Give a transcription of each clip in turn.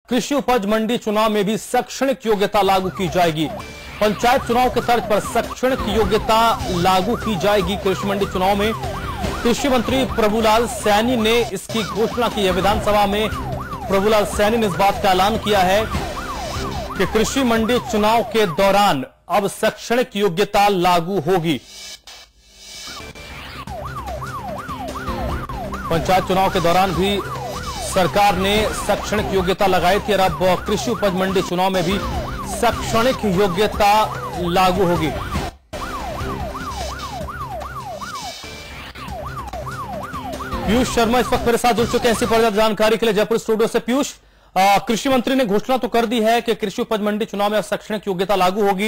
कृषि उपज मंडी चुनाव में भी शैक्षणिक योग्यता लागू की जाएगी। पंचायत चुनाव के तर्ज पर शैक्षणिक योग्यता लागू की जाएगी। कृषि मंडी चुनाव में कृषि मंत्री प्रभुलाल सैनी ने इसकी घोषणा की है। विधानसभा में प्रभुलाल सैनी ने इस बात का ऐलान किया है कि कृषि मंडी चुनाव के दौरान अब शैक्षणिक योग्यता लागू होगी। पंचायत चुनाव के दौरान भी सरकार ने शैक्षणिक योग्यता लगाई थी और अब कृषि उपज मंडी चुनाव में भी शैक्षणिक योग्यता लागू होगी। पीयूष शर्मा इस वक्त मेरे साथ जुड़ चुके हैं इसी पर जानकारी के लिए जयपुर स्टूडियो से। पीयूष, कृषि मंत्री ने घोषणा तो कर दी है कि कृषि उपज मंडी चुनाव में शैक्षणिक योग्यता लागू होगी।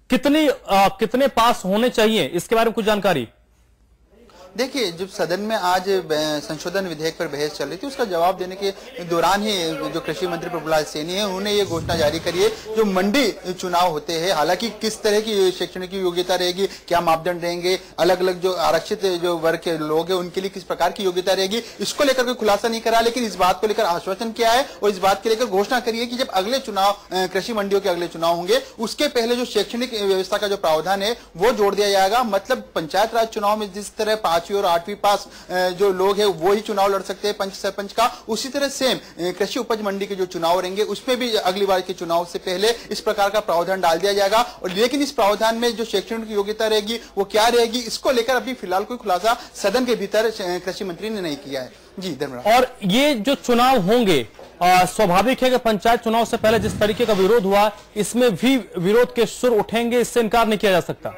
कितने पास होने चाहिए, इसके बारे में कुछ जानकारी? देखिए, जब सदन में आज संशोधन विधेयक पर बहस चल रही थी, उसका जवाब देने के दौरान ही जो कृषि मंत्री प्रभुलाल सैनी है उन्होंने ये घोषणा जारी करी है। जो मंडी चुनाव होते हैं, हालांकि किस तरह की शैक्षणिक योग्यता रहेगी, क्या मापदंड रहेंगे, अलग अलग जो आरक्षित जो वर्ग के लोग हैं उनके लिए किस प्रकार की योग्यता रहेगी, इसको लेकर कोई खुलासा नहीं करा, लेकिन इस बात को लेकर आश्वासन किया है और इस बात के लेकर घोषणा करी है कि जब अगले चुनाव कृषि मंडियों के अगले चुनाव होंगे उसके पहले जो शैक्षणिक व्यवस्था का जो प्रावधान है वो जोड़ दिया जाएगा। मतलब पंचायत राज चुनाव में जिस तरह 5वीं और 8वीं पास जो लोग हैं वो ही चुनाव लड़ सकते हैं पंच सरपंच का, उसी तरह सेम कृषि उपज मंडी के जो चुनाव रहेंगे उसमें भी अगली बार के चुनाव से पहले इस प्रकार का प्रावधान डाल दिया जाएगा। और लेकिन इस प्रावधान में जो शैक्षणिक योग्यता रहेगी वो क्या रहेगी, इसको लेकर अभी फिलहाल कोई खुलासा सदन के भीतर कृषि मंत्री ने नहीं किया है। जी धन्यवाद। और ये जो चुनाव होंगे, स्वाभाविक है कि पंचायत चुनाव से पहले जिस तरीके का विरोध हुआ इसमें भी विरोध के सुर उठेंगे, इससे इनकार नहीं किया जा सकता।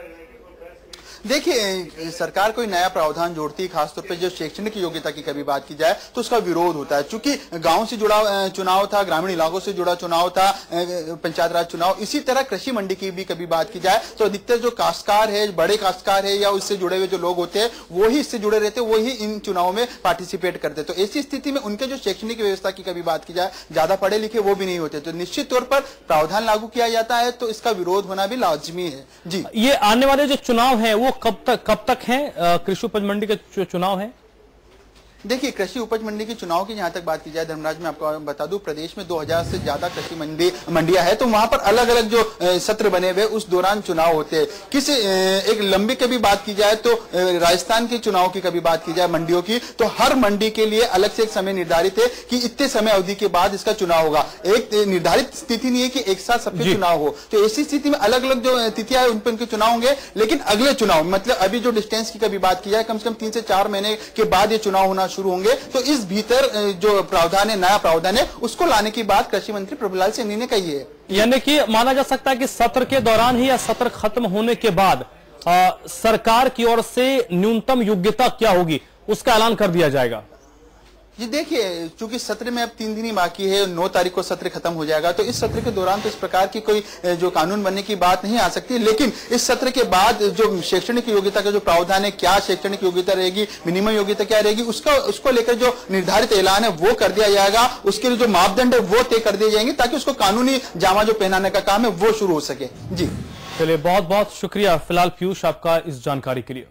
देखिए, सरकार कोई नया प्रावधान जोड़ती है, खासतौर पे जो शैक्षणिक योग्यता की कभी बात की जाए तो उसका विरोध होता है। चूंकि गांव से जुड़ा चुनाव था, ग्रामीण इलाकों से जुड़ा चुनाव था पंचायत राज चुनाव, इसी तरह कृषि मंडी की भी कभी बात की जाए तो अधिकतर जो काश्तकार है, बड़े काश्तकार है या उससे जुड़े हुए जो लोग होते हैं वो ही इससे जुड़े रहते, वो ही इन चुनावों में पार्टिसिपेट करते। तो ऐसी स्थिति में उनके जो शैक्षणिक व्यवस्था की कभी बात की जाए, ज्यादा पढ़े लिखे वो भी नहीं होते, तो निश्चित तौर पर प्रावधान लागू किया जाता है तो इसका विरोध होना भी लाजमी है। जी, ये आने वाले जो चुनाव है वो कब तक है? कृषि उपज मंडी के जो चुनाव है, देखिए, कृषि उपज मंडी के चुनाव की जहां तक बात की जाए धर्मराज, में आपको बता दूं प्रदेश में 2000 से ज्यादा कृषि मंडियां है, तो वहां पर अलग अलग जो सत्र बने हुए उस दौरान चुनाव होते हैं। किसी एक लंबी कभी बात की जाए तो राजस्थान के चुनाव की कभी बात की जाए मंडियों की, तो हर मंडी के लिए अलग से एक समय निर्धारित है कि इतने समय अवधि के बाद इसका चुनाव होगा। एक निर्धारित स्थिति नहीं है कि एक साथ सबके चुनाव हो, तो ऐसी स्थिति में अलग अलग जो तिथियां है उन पर उनके चुनाव होंगे। लेकिन अगले चुनाव मतलब अभी जो डिस्टेंस की कभी बात की जाए, कम से कम 3 से 4 महीने के बाद ये चुनाव होना शुरू होंगे, तो इस भीतर जो प्रावधान है, नया प्रावधान है, उसको लाने की बात कृषि मंत्री प्रभुलाल सैनी ने कही है। यानी कि माना जा सकता है कि सत्र के दौरान ही या सत्र खत्म होने के बाद सरकार की ओर से न्यूनतम योग्यता क्या होगी उसका ऐलान कर दिया जाएगा। जी देखिए, चूंकि सत्र में अब 3 दिन ही बाकी है, 9 तारीख को सत्र खत्म हो जाएगा, तो इस सत्र के दौरान तो इस प्रकार की कोई जो कानून बनने की बात नहीं आ सकती। लेकिन इस सत्र के बाद जो शैक्षणिक योग्यता का जो प्रावधान है, क्या शैक्षणिक योग्यता रहेगी, मिनिमम योग्यता क्या रहेगी, उसको लेकर जो निर्धारित ऐलान है वो कर दिया जाएगा। उसके लिए जो मापदंड है वो तय कर दिए जाएंगे ताकि उसको कानूनी जामा जो पहनाने का काम है वो शुरू हो सके। जी चलिए, बहुत बहुत शुक्रिया फिलहाल पीयूष आपका इस जानकारी के लिए।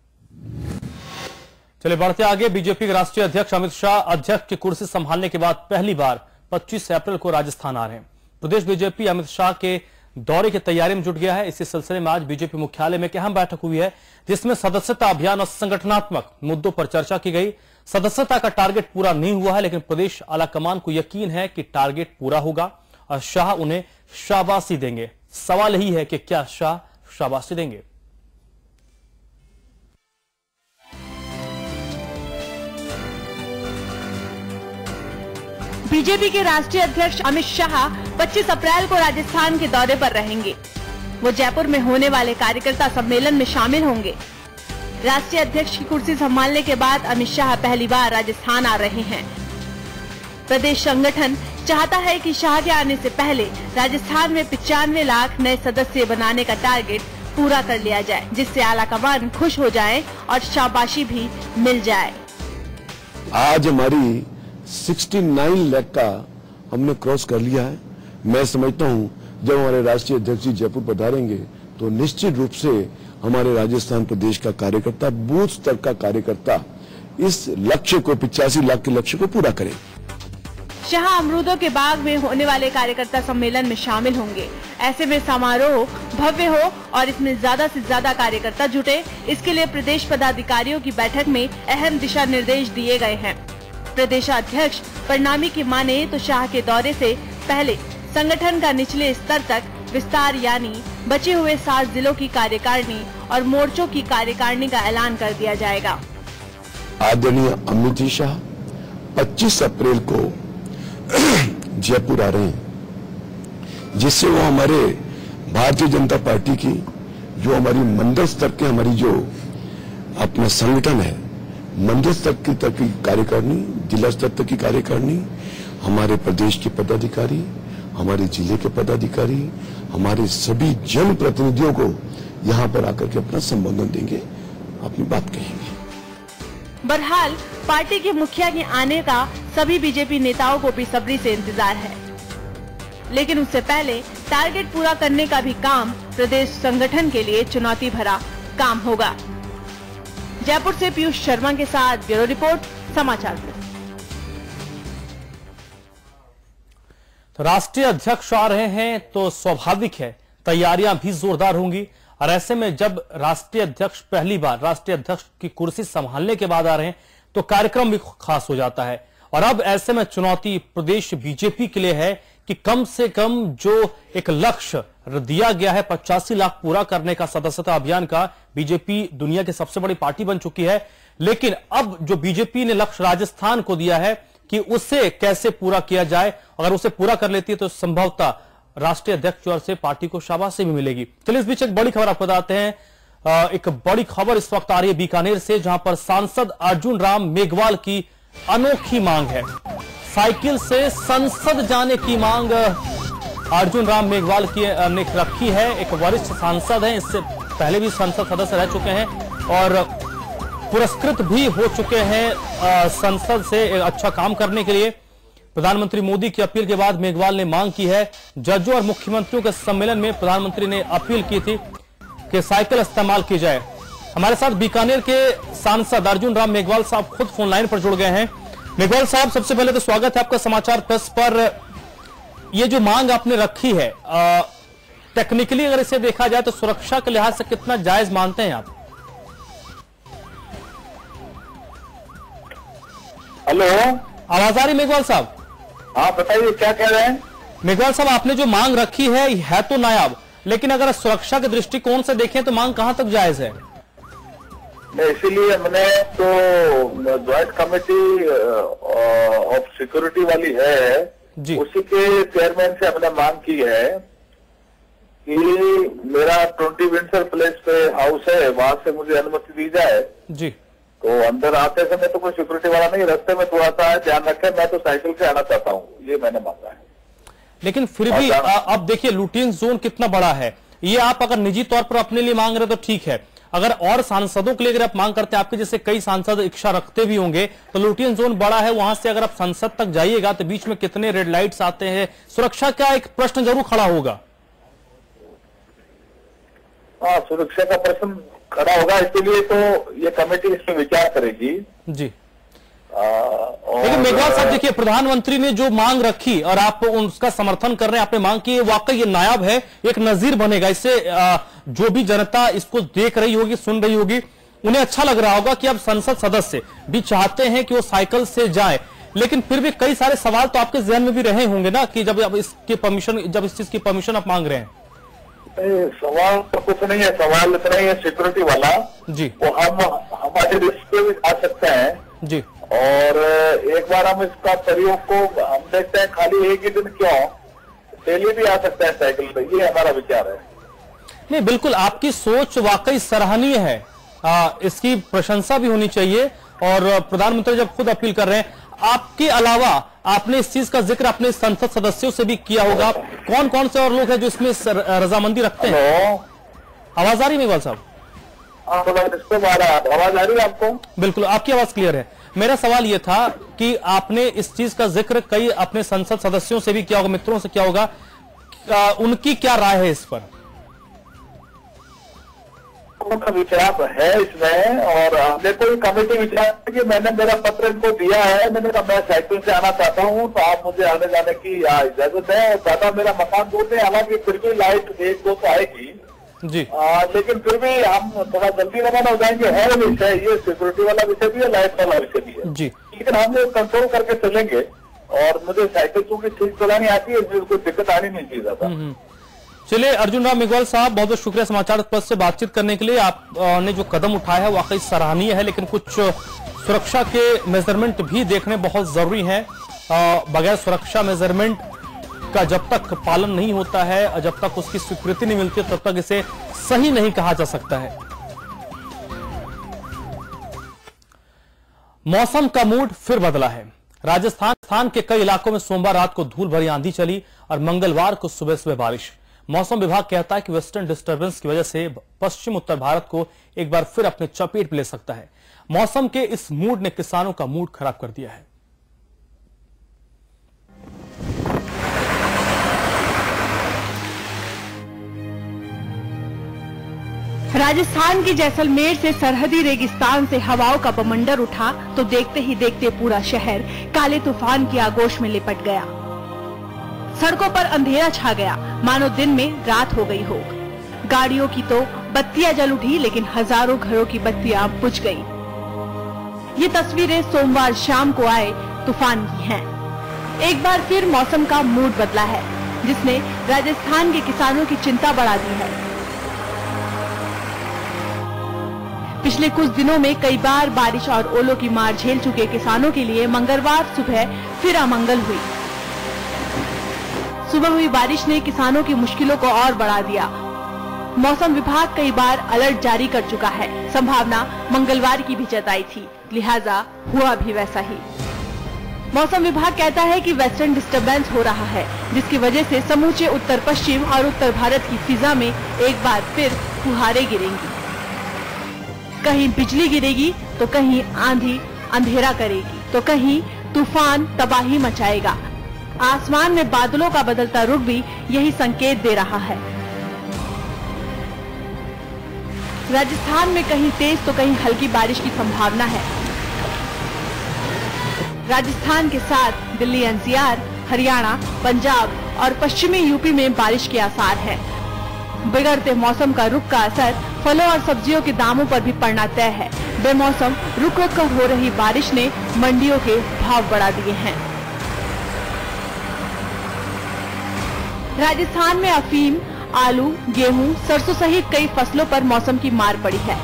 चलिए बढ़ते आगे। बीजेपी के राष्ट्रीय अध्यक्ष अमित शाह अध्यक्ष की कुर्सी संभालने के बाद पहली बार 25 अप्रैल को राजस्थान आ रहे हैं। प्रदेश बीजेपी अमित शाह के दौरे की तैयारी में जुट गया है। इसी सिलसिले में आज बीजेपी मुख्यालय में एक अहम बैठक हुई है जिसमें सदस्यता अभियान और संगठनात्मक मुद्दों पर चर्चा की गई। सदस्यता का टारगेट पूरा नहीं हुआ है, लेकिन प्रदेश आलाकमान को यकीन है कि टारगेट पूरा होगा और शाह उन्हें शाबाशी देंगे। सवाल यही है कि क्या शाह शाबाशी देंगे। बीजेपी के राष्ट्रीय अध्यक्ष अमित शाह 25 अप्रैल को राजस्थान के दौरे पर रहेंगे। वो जयपुर में होने वाले कार्यकर्ता सम्मेलन में शामिल होंगे। राष्ट्रीय अध्यक्ष की कुर्सी संभालने के बाद अमित शाह पहली बार राजस्थान आ रहे हैं। प्रदेश संगठन चाहता है कि शाह के आने से पहले राजस्थान में 95 लाख नए सदस्य बनाने का टारगेट पूरा कर लिया जाए, जिससे आलाकमान खुश हो जाए और शाबाशी भी मिल जाए। आज हमारी 69 लाख का हमने क्रॉस कर लिया है। मैं समझता हूं जब हमारे राष्ट्रीय अध्यक्ष जी जयपुर पधारेंगे तो निश्चित रूप से हमारे राजस्थान प्रदेश का कार्यकर्ता, बूथ स्तर का कार्यकर्ता इस लक्ष्य को 85 लाख के लक्ष्य को पूरा करें। शाह अमरूदों के बाग में होने वाले कार्यकर्ता सम्मेलन में शामिल होंगे। ऐसे में समारोह भव्य हो और इसमें ज्यादा से ज्यादा कार्यकर्ता जुटे, इसके लिए प्रदेश पदाधिकारियों की बैठक में अहम दिशा निर्देश दिए गए हैं। प्रदेशाध्यक्ष प्रणामी की माने तो शाह के दौरे से पहले संगठन का निचले स्तर तक विस्तार यानी बचे हुए 7 जिलों की कार्यकारिणी और मोर्चों की कार्यकारिणी का ऐलान कर दिया जाएगा। आदरणीय अमित शाह 25 अप्रैल को जयपुर आ रहे हैं, जिससे वो हमारे भारतीय जनता पार्टी की जो हमारी मंडल स्तर के हमारी जो अपना संगठन है, मंडल स्तर तक की कार्यकारिणी, जिला स्तर तक की कार्यकारिणी, हमारे प्रदेश के पदाधिकारी, हमारे जिले के पदाधिकारी, हमारे सभी जनप्रतिनिधियों को यहां पर आकर के अपना संबोधन देंगे, अपनी बात कहेंगे। बहरहाल पार्टी के मुखिया के आने का सभी बीजेपी नेताओं को बेसब्री से इंतजार है, लेकिन उससे पहले टारगेट पूरा करने का भी काम प्रदेश संगठन के लिए चुनौती भरा काम होगा। जयपुर से पीयूष शर्मा के साथ ब्यूरो रिपोर्ट, समाचार प्लस। तो राष्ट्रीय अध्यक्ष आ रहे हैं तो स्वाभाविक है तैयारियां भी जोरदार होंगी, और ऐसे में जब राष्ट्रीय अध्यक्ष पहली बार राष्ट्रीय अध्यक्ष की कुर्सी संभालने के बाद आ रहे हैं तो कार्यक्रम भी खास हो जाता है। और अब ऐसे में चुनौती प्रदेश बीजेपी के लिए है कि कम से कम जो एक लक्ष्य दिया गया है 85 लाख पूरा करने का सदस्यता अभियान का, बीजेपी दुनिया की सबसे बड़ी पार्टी बन चुकी है, लेकिन अब जो बीजेपी ने लक्ष्य राजस्थान को दिया है कि उसे कैसे पूरा किया जाए, अगर उसे पूरा कर लेती है तो संभवतः राष्ट्रीय अध्यक्ष की ओर से पार्टी को शाबाशी भी मिलेगी। चलिए इस बीच एक बड़ी खबर आपको बताते हैं। एक बड़ी खबर इस वक्त आ रही है बीकानेर से, जहां पर सांसद अर्जुन राम मेघवाल की अनोखी मांग है। साइकिल से संसद जाने की मांग अर्जुन राम मेघवाल की ने रखी है। एक वरिष्ठ सांसद हैं, इससे पहले भी संसद सदस्य रह चुके हैं और पुरस्कृत भी हो चुके हैं संसद से अच्छा काम करने के लिए। प्रधानमंत्री मोदी की अपील के बाद मेघवाल ने मांग की है। जजों और मुख्यमंत्रियों के सम्मेलन में प्रधानमंत्री ने अपील की थी कि साइकिल इस्तेमाल की जाए। हमारे साथ बीकानेर के सांसद अर्जुन राम मेघवाल साहब खुद फोन लाइन पर जुड़ गए हैं। मेघवाल साहब, सबसे पहले तो स्वागत है आपका समाचार प्लस पर। ये जो मांग आपने रखी है, टेक्निकली अगर इसे देखा जाए तो सुरक्षा के लिहाज से कितना जायज मानते हैं आप? हेलो, आवाज आ रही मेघवाल साहब? हाँ बताइए, क्या कह रहे हैं? मेघवाल साहब, आपने जो मांग रखी है तो नायाब, लेकिन अगर सुरक्षा के दृष्टिकोण से देखें तो मांग कहां तक जायज है? इसीलिए हमने तो ज्वाइंट कमेटी ऑफ सिक्योरिटी वाली है जी, उसी के चेयरमैन से हमने मांग की है कि मेरा 20 विंडसर प्लेस पे हाउस है, वहां से मुझे अनुमति दी जाए जी। तो अंदर आते समय तो कोई सिक्योरिटी वाला नहीं, रास्ते में थोड़ा सा ध्यान रखें, मैं तो साइकिल से आना चाहता हूँ, ये मैंने मांगा है। लेकिन फिर भी अब देखिए लुटियंस जोन कितना बड़ा है, ये आप अगर निजी तौर पर अपने लिए मांग रहे तो ठीक है, अगर और सांसदों के लिए अगर आप मांग करते हैं, आपके जैसे कई सांसद इच्छा रखते भी होंगे, तो लुटियंस जोन बड़ा है, वहां से अगर आप संसद तक जाइएगा तो बीच में कितने रेड लाइट्स आते हैं, सुरक्षा का एक प्रश्न जरूर खड़ा होगा। हाँ, सुरक्षा का प्रश्न खड़ा होगा, इसीलिए तो ये कमेटी इसमें विचार करेगी जी। लेकिन मेघवाल साहब देखिए, प्रधानमंत्री ने जो मांग रखी और आप उसका समर्थन कर रहे हैं, आपने मांग की, वाकई ये नायाब है, एक नजीर बनेगा। इससे जो भी जनता इसको देख रही होगी, सुन रही होगी, उन्हें अच्छा लग रहा होगा कि अब संसद सदस्य भी चाहते हैं कि वो साइकिल से जाए। लेकिन फिर भी कई सारे सवाल तो आपके जहन में भी रहे होंगे ना कि जब इसकी परमिशन, जब इस चीज की परमिशन आप मांग रहे हैं। सवाल तो कुछ नहीं है, सवाल इतना ही है सिक्योरिटी वाला जी, वो हम हमारे रिस्क पे भी आ सकते हैं जी, और एक बार हम इसका प्रयोग को हम देखते हैं, खाली एक ही दिन क्यों, डेली भी आ सकता है साइकिल पे, ये हमारा विचार है। नहीं, बिल्कुल आपकी सोच वाकई सराहनीय है, इसकी प्रशंसा भी होनी चाहिए। और प्रधानमंत्री जब खुद अपील कर रहे हैं, आपके अलावा आपने इस चीज का जिक्र अपने संसद सदस्यों से भी किया होगा, कौन कौन से और लोग हैं जो इसमें रजामंदी रखते हैं? आवाज आ रही मेघवाल साहब? आवाज आ रही है आपको? बिल्कुल, आपकी आवाज क्लियर है। मेरा सवाल यह था कि आपने इस चीज का जिक्र कई अपने संसद सदस्यों से भी किया होगा, मित्रों से किया होगा, उनकी क्या राय है इस पर? का विचार है इसमें, और हमने कोई कमेटी विचार कि मैंने मेरा पत्र इनको दिया है, मैंने कहा मैं साइकिल से आना चाहता हूँ तो आप मुझे आने जाने की इजाजत है। दादा मेरा मकान दूर है, हालांकि फिर भी लाइट 1-2 तो आएगी जी, लेकिन फिर भी हम थोड़ा जल्दी रवाना हो जाएंगे। है विषय ये सिक्योरिटी वाला विषय भी है, लाइट वाला विषय भी है जी, लेकिन हम लोग कंट्रोल करके चलेंगे। और मुझे साइकिल चूंकि ठीक चलानी आती है, इसमें कोई दिक्कत आनी नहीं चाहिए ज्यादा। चलिए अर्जुन राम मेघवाल साहब, बहुत बहुत शुक्रिया समाचार प्लस से बातचीत करने के लिए। आपने जो कदम उठाया है वाकई सराहनीय है, लेकिन कुछ सुरक्षा के मेजरमेंट भी देखने बहुत जरूरी है। बगैर सुरक्षा मेजरमेंट का जब तक पालन नहीं होता है, जब तक उसकी स्वीकृति नहीं मिलती, तब तक इसे सही नहीं कहा जा सकता है। मौसम का मूड फिर बदला है। राजस्थान के कई इलाकों में सोमवार रात को धूल भरी आंधी चली और मंगलवार को सुबह सुबह बारिश। मौसम विभाग कहता है कि वेस्टर्न डिस्टर्बेंस की वजह से पश्चिम उत्तर भारत को एक बार फिर अपने चपेट में ले सकता है। मौसम के इस मूड ने किसानों का मूड खराब कर दिया है। राजस्थान के जैसलमेर से सरहदी रेगिस्तान से हवाओं का बवंडर उठा तो देखते ही देखते पूरा शहर काले तूफान की आगोश में लिपट गया। सड़कों पर अंधेरा छा गया, मानो दिन में रात हो गई हो। गाड़ियों की तो बत्तियां जल उठी, लेकिन हजारों घरों की बत्तियां बुझ गई। ये तस्वीरें सोमवार शाम को आए तूफान की हैं। एक बार फिर मौसम का मूड बदला है, जिसने राजस्थान के किसानों की चिंता बढ़ा दी है। पिछले कुछ दिनों में कई बार बारिश और ओलों की मार झेल चुके किसानों के लिए मंगलवार सुबह फिर अमंगल हुई। सुबह हुई बारिश ने किसानों की मुश्किलों को और बढ़ा दिया। मौसम विभाग कई बार अलर्ट जारी कर चुका है। संभावना मंगलवार की भी जताई थी, लिहाजा हुआ भी वैसा ही। मौसम विभाग कहता है कि वेस्टर्न डिस्टर्बेंस हो रहा है, जिसकी वजह से समूचे उत्तर पश्चिम और उत्तर भारत की फिजा में एक बार फिर फुहारें गिरेंगी। कहीं बिजली गिरेगी तो कहीं आंधी अंधेरा करेगी तो कहीं तूफान तबाही मचाएगा। आसमान में बादलों का बदलता रुख भी यही संकेत दे रहा है। राजस्थान में कहीं तेज तो कहीं हल्की बारिश की संभावना है। राजस्थान के साथ दिल्ली एनसीआर, हरियाणा, पंजाब और पश्चिमी यूपी में बारिश के आसार है। बिगड़ते मौसम का रुख का असर फलों और सब्जियों के दामों पर भी पड़ना तय है। बेमौसम रुक रुक कर हो रही बारिश ने मंडियों के भाव बढ़ा दिए हैं। राजस्थान में अफीम, आलू, गेहूं, सरसों सहित कई फसलों पर मौसम की मार पड़ी है।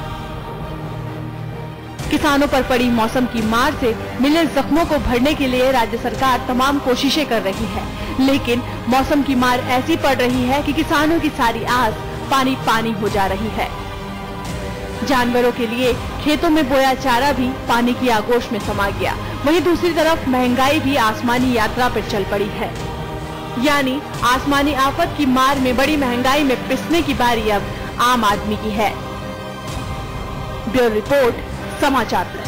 किसानों पर पड़ी मौसम की मार से मिले जख्मों को भरने के लिए राज्य सरकार तमाम कोशिशें कर रही है, लेकिन मौसम की मार ऐसी पड़ रही है कि किसानों की सारी आस पानी पानी हो जा रही है। जानवरों के लिए खेतों में बोया चारा भी पानी की आगोश में समा गया। वहीं दूसरी तरफ महंगाई भी आसमानी यात्रा पर चल पड़ी है। यानी आसमानी आफत की मार में बड़ी महंगाई में पिसने की बारी अब आम आदमी की है। ब्यूरो रिपोर्ट, समाचार प्लस।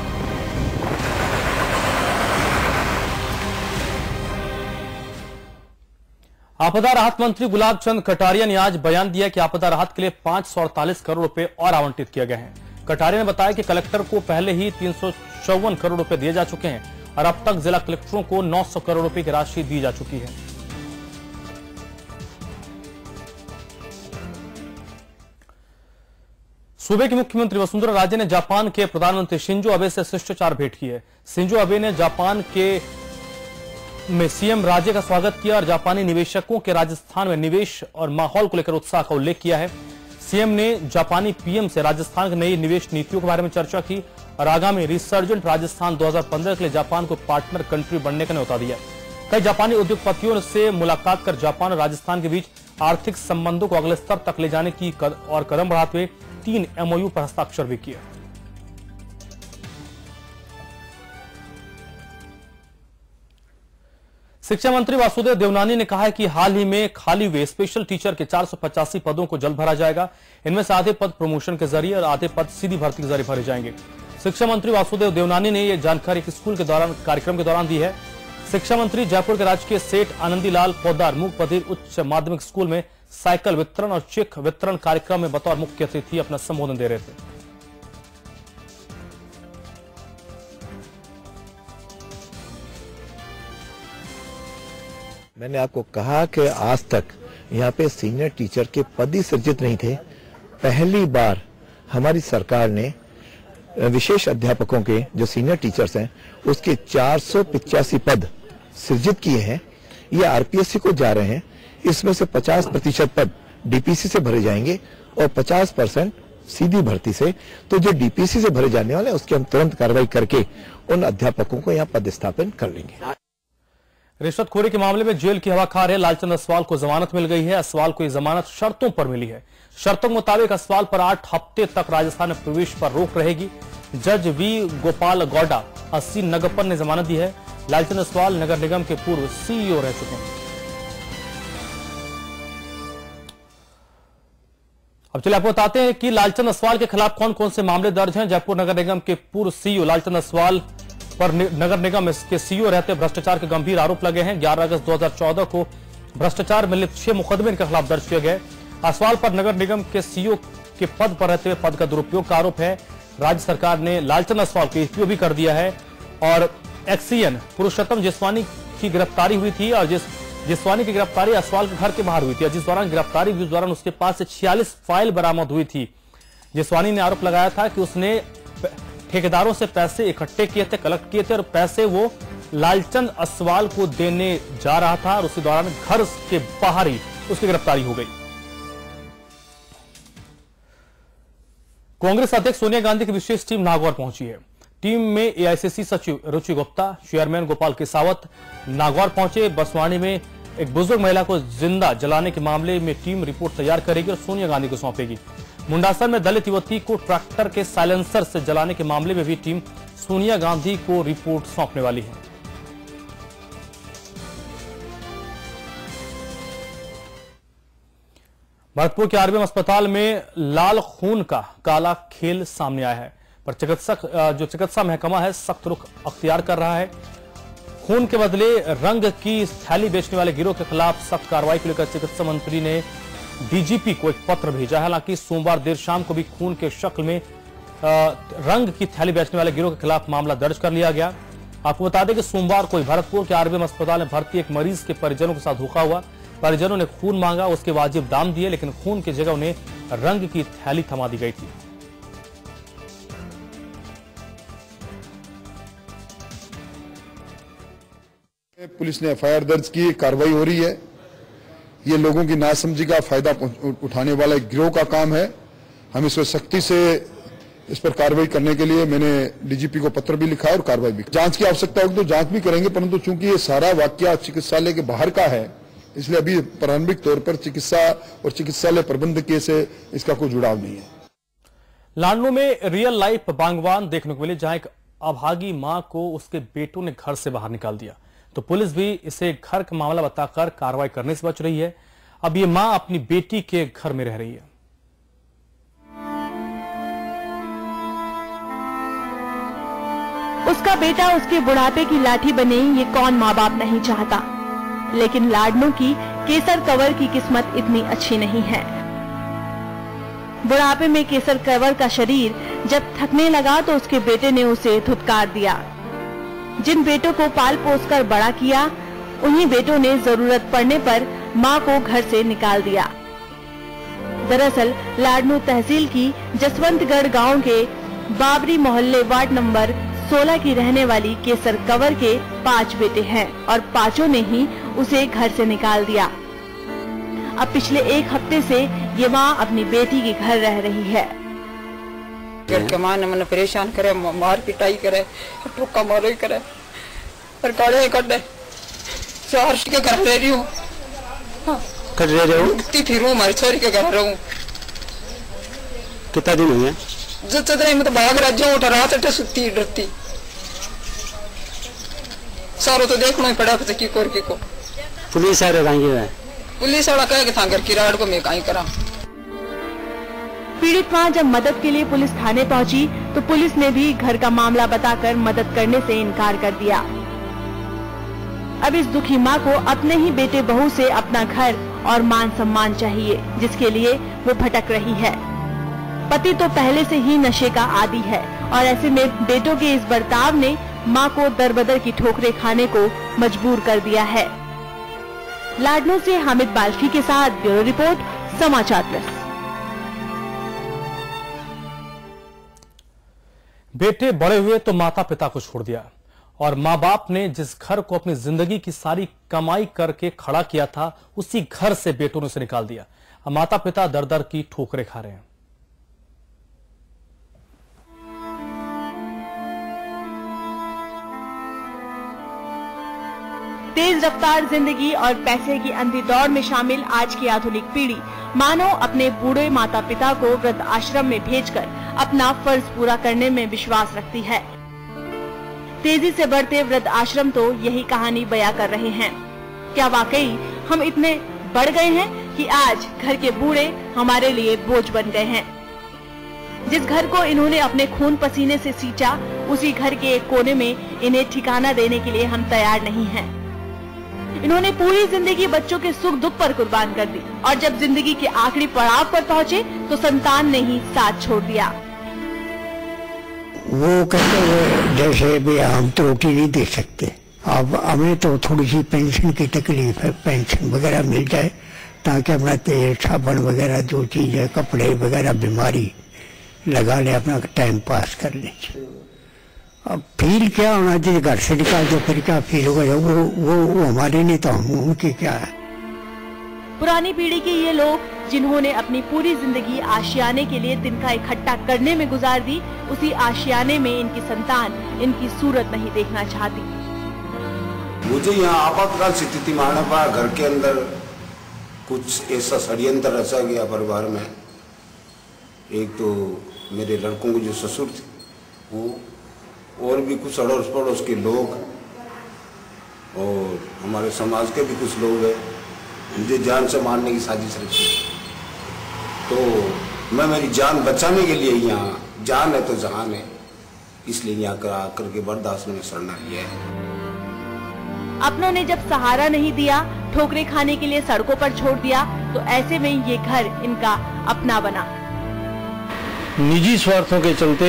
आपदा राहत मंत्री गुलाब चंद कटारिया ने आज बयान दिया कि आपदा राहत के लिए 548 करोड़ रुपए और आवंटित किए गए हैं। कटारिया ने बताया कि कलेक्टर को पहले ही 354 करोड़ रुपए दिए जा चुके हैं और अब तक जिला कलेक्टरों को 900 करोड़ रुपए की राशि दी जा चुकी है। सूबे की मुख्यमंत्री वसुंधरा राजे ने जापान के प्रधानमंत्री शिंजो अबे से शिष्टाचार भेंट की है। शिंजो अबे ने जापान में सीएम राजे का स्वागत किया और जापानी निवेशकों के राजस्थान में निवेश और माहौल को लेकर उत्साह का उल्लेख किया है। सीएम ने जापानी पीएम से राजस्थान की नई निवेश नीतियों के बारे में चर्चा की और आगामी रिसर्जेंट राजस्थान 2015 के लिए जापान को पार्टनर कंट्री बनने का न्योता दिया। कई जापानी उद्योगपतियों से मुलाकात कर जापान और राजस्थान के बीच आर्थिक संबंधों को अगले स्तर तक ले जाने की और कदम बढ़ाते हुए 3 MOU पर हस्ताक्षर भी किए। शिक्षा मंत्री वासुदेव देवनानी ने कहा है कि हाल ही में खाली हुए स्पेशल टीचर के 485 पदों को जल्द भरा जाएगा। इनमें से आधे पद प्रमोशन के जरिए और आधे पद सीधी भर्ती के जरिए भरे जाएंगे। शिक्षा मंत्री वासुदेव देवनानी ने यह जानकारी एक स्कूल के कार्यक्रम के दौरान दी है। शिक्षा मंत्री जयपुर के राजकीय सेठ आनंदीलाल पोद्दार मूक बधिर उच्च माध्यमिक स्कूल में साइकिल वितरण और चेक वितरण कार्यक्रम में बतौर मुख्य अतिथि अपना संबोधन दे रहे थे। मैंने आपको कहा कि आज तक यहाँ पे सीनियर टीचर के पद ही सृजित नहीं थे। पहली बार हमारी सरकार ने विशेष अध्यापकों के जो सीनियर टीचर्स हैं उसके 485 पद सृजित किए हैं। ये आरपीएससी को जा रहे हैं। इसमें से 50% पद डीपीसी से भरे जाएंगे और 50% सीधी भर्ती से। तो जो डीपीसी से भरे जाने वाले हैं उसकी हम तुरंत कार्रवाई करके उन अध्यापकों को यहाँ पदस्थापन कर लेंगे। रिश्वतखोरी के मामले में जेल की हवा खा रहे लालचंद असवाल को जमानत मिल गई है। असवाल को यह जमानत शर्तों पर मिली है। शर्तों के मुताबिक असवाल पर 8 हफ्ते तक राजस्थान में प्रवेश पर रोक रहेगी। जज वी गोपाल गौडा, अस्सी नगप्पन ने जमानत दी है। लालचंद असवाल नगर निगम के पूर्व सीईओ रह चुके हैं। अब चलिए आपको बताते हैं कि लालचंद असवाल के खिलाफ कौन कौन से मामले दर्ज हैं। जयपुर नगर निगम के पूर्व सीईओ लालचंद असवाल पर नगर निगम के सीईओ रहते भ्रष्टाचार के गंभीर आरोप लगे हैं। 11 अगस्त 2014 को भ्रष्टाचार में लिप्त 6 मुकदमे इनके खिलाफ दर्ज किए गए। असवाल पर नगर निगम के सीईओ के पद पर रहते हुए पद का दुरुपयोग का आरोप है। राज्य सरकार ने लालचंद असवाल को ईपीओ भी कर दिया है और एक्सीएन पुरुषोत्तम जिस्वानी की गिरफ्तारी हुई थी और जिस्वानी की गिरफ्तारी असवाल के घर के बाहर हुई थी। जिस दौरान गिरफ्तारी हुई उस दौरान उसके पास से 46 फाइल बरामद हुई थी। जिस्वानी ने आरोप लगाया था कि उसने ठेकेदारों से पैसे इकट्ठे किए थे, कलेक्ट किए थे और पैसे वो लालचंद असवाल को देने जा रहा था और उसी दौरान घर के बाहर ही उसकी गिरफ्तारी हो गई। कांग्रेस अध्यक्ष सोनिया गांधी की विशेष टीम नागौर पहुंची है। टीम में एआईसीसी सचिव रुचि गुप्ता, चेयरमैन गोपाल किसावत नागौर पहुंचे। बसवानी में एक बुजुर्ग महिला को जिंदा जलाने के मामले में टीम रिपोर्ट तैयार करेगी और सोनिया गांधी को सौंपेगी। मुंडासर में दलित युवती को ट्रैक्टर के साइलेंसर से जलाने के मामले में भी टीम सोनिया गांधी को रिपोर्ट सौंपने वाली है। भरतपुर के आरबीएम अस्पताल में लाल खून का काला खेल सामने आया है, पर चिकित्सा महकमा है सख्त रुख अख्तियार कर रहा है। खून के बदले रंग की थैली बेचने वाले गिरोह के खिलाफ सख्त कार्रवाई को लेकर चिकित्सा मंत्री ने डीजीपी को एक पत्र भेजा है। हालांकि सोमवार देर शाम को भी खून के शक्ल में रंग की थैली बेचने वाले गिरोह के खिलाफ मामला दर्ज कर लिया गया। आपको बता दें कि सोमवार को भरतपुर के आरबीएम अस्पताल में भर्ती एक मरीज के परिजनों के साथ धोखा हुआ। परिजनों ने खून मांगा, उसके वाजिब दाम दिए, लेकिन खून की जगह उन्हें रंग की थैली थमा दी गई थी। पुलिस ने एफआईआर दर्ज की, कार्रवाई हो रही है। ये लोगों की नासमझी का फायदा उठाने वाला एक गिरोह का काम है। हम इसको सख्ती से इस पर कार्रवाई करने के लिए मैंने डीजीपी को पत्र भी लिखा है और कार्रवाई भी। जांच की आवश्यकता होगी तो जांच भी करेंगे, परंतु चूंकि ये सारा वाकया चिकित्सालय के बाहर का है, इसलिए अभी प्रारंभिक तौर पर चिकित्सा और चिकित्सालय प्रबंधकीय से इसका कोई जुड़ाव नहीं है। लाडनू में रियल लाइफ बागवान देखने को मिले, जहां एक अभागी मां को उसके बेटों ने घर से बाहर निकाल दिया, तो पुलिस भी इसे घर का मामला बताकर कार्रवाई करने से बच रही है। अब ये मां अपनी बेटी के घर में रह रही है। उसका बेटा उसके बुढ़ापे की लाठी बने, ये कौन माँ बाप नहीं चाहता। लेकिन लाडनू की केसर कंवर की किस्मत इतनी अच्छी नहीं है। बुढ़ापे में केसर कंवर का शरीर जब थकने लगा तो उसके बेटे ने उसे धुतकार दिया। जिन बेटों को पाल पोस कर बड़ा किया, उन्हीं बेटों ने जरूरत पड़ने पर मां को घर से निकाल दिया। दरअसल लाडनू तहसील की जसवंतगढ़ गांव के बाबरी मोहल्ले वार्ड नंबर 16 की रहने वाली केसर कंवर के 5 बेटे हैं और पांचों ने ही उसे घर से निकाल दिया। अब पिछले 1 हफ्ते से ये मां अपनी बेटी के घर रह रही है। घर के मां ने मैंने परेशान करे, मार पिटाई करे, ठोका मारो करे और गाड़े कटे। 4 के घर रह रही हूँ, कर रहे हो फिर हमारी छोरी के घर रहूं। कितना दिन हुए? मैं तो भाग राज्यों उठा रात सुती डरती सारो तो देखना ही पड़ा की कोर को। पुलिस आ रहे, पुलिस वाला कहे था घर की राड को मैं कहीं करा। पीड़ित मां जब मदद के लिए पुलिस थाने पहुंची तो पुलिस ने भी घर का मामला बताकर मदद करने से इनकार कर दिया। अब इस दुखी माँ को अपने ही बेटे बहू से अपना घर और मान सम्मान चाहिए, जिसके लिए वो भटक रही है। पति तो पहले से ही नशे का आदी है और ऐसे में बेटों के इस बर्ताव ने माँ को दरबदर की ठोकरें खाने को मजबूर कर दिया है। लाडनू से हामिद बाल्फी के साथ ब्यूरो रिपोर्ट, समाचार प्लस। बेटे बड़े हुए तो माता पिता को छोड़ दिया और माँ बाप ने जिस घर को अपनी जिंदगी की सारी कमाई करके खड़ा किया था, उसी घर से बेटों ने उसे निकाल दिया। अब माता पिता दर दर की ठोकरें खा रहे हैं। तेज रफ्तार जिंदगी और पैसे की अंधी दौड़ में शामिल आज की आधुनिक पीढ़ी मानो अपने बूढ़े माता पिता को वृद्ध आश्रम में भेजकर अपना फर्ज पूरा करने में विश्वास रखती है। तेजी से बढ़ते वृद्ध आश्रम तो यही कहानी बयां कर रहे हैं। क्या वाकई हम इतने बढ़ गए हैं कि आज घर के बूढ़े हमारे लिए बोझ बन गए हैं? जिस घर को इन्होंने अपने खून पसीने से सींचा, उसी घर के एक कोने में इन्हें ठिकाना देने के लिए हम तैयार नहीं हैं। इन्होंने पूरी जिंदगी बच्चों के सुख दुख पर कुर्बान कर दी और जब जिंदगी के आखिरी पड़ाव पर पहुंचे तो संतान ने ही साथ छोड़ दिया। वो कहते हैं जैसे भी हम तो रोटी नहीं दे सकते, अब हमें तो थोड़ी सी पेंशन की तकलीफ है, पेंशन वगैरह मिल जाए ताकि अपना तेल साबुन वगैरह जो चीज है, कपड़े वगैरह, बीमारी लगा ले, अपना टाइम पास कर ले। अब फील क्या होना चाहिए, घर से निकाल दो फिर क्या फील होगा, वो हमारे नहीं तो हम उनके क्या है। पुरानी पीढ़ी के ये लोग जिन्होंने अपनी पूरी जिंदगी आशियाने के लिए तिनका इकट्ठा करने में गुजार दी, उसी आशियाने में इनकी संतान इनकी सूरत नहीं देखना चाहती। मुझे यहाँ आपातकाल स्थिति माना पड़ा, घर के अंदर कुछ ऐसा षड्यंत्र रचा गया परिवार में। एक तो मेरे लड़कों को जो ससुर थे वो, और भी कुछ अड़ोस पड़ोस के लोग और हमारे समाज के भी कुछ लोग हैं, मुझे जान से मारने की साजिश रची। तो मैं मेरी जान बचाने के लिए यहाँ, जान है तो जहान है, इसलिए यहाँ आकर के बर्दाश्त में शरण लिया है। अपनों ने जब सहारा नहीं दिया, ठोकरें खाने के लिए सड़कों पर छोड़ दिया, तो ऐसे में ये घर इनका अपना बना। निजी स्वार्थों के चलते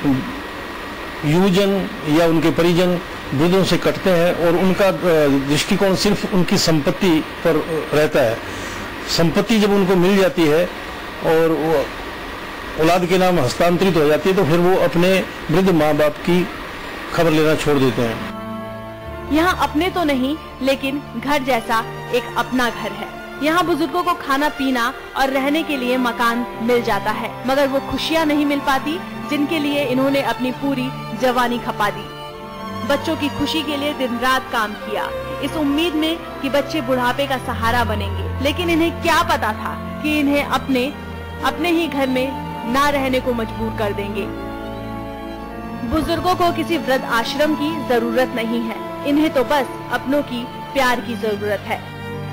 युवजन या उनके परिजन वृद्धों से कटते हैं और उनका दृष्टिकोण सिर्फ उनकी संपत्ति पर रहता है। संपत्ति जब उनको मिल जाती है और वो औलाद के नाम हस्तांतरित हो जाती है, तो फिर वो अपने वृद्ध माँ बाप की खबर लेना छोड़ देते हैं। यहाँ अपने तो नहीं, लेकिन घर जैसा एक अपना घर है। यहाँ बुजुर्गों को खाना पीना और रहने के लिए मकान मिल जाता है, मगर वो खुशियाँ नहीं मिल पाती जिनके लिए इन्होंने अपनी पूरी जवानी खपा दी। बच्चों की खुशी के लिए दिन रात काम किया, इस उम्मीद में कि बच्चे बुढ़ापे का सहारा बनेंगे, लेकिन इन्हें क्या पता था कि इन्हें अपने ही घर में ना रहने को मजबूर कर देंगे। बुजुर्गों को किसी वृद्ध आश्रम की जरूरत नहीं है, इन्हें तो बस अपनों की प्यार की जरूरत है।